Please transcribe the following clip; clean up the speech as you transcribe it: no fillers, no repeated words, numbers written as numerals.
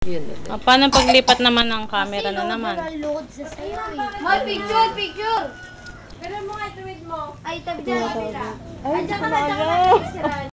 Yun ulit. Paano paglipat naman ng camera na naman? Load sa sayo eh. May picture! Ganun mo nga, ituwid mo. Ay, tabi na. Ay, diyan ka na.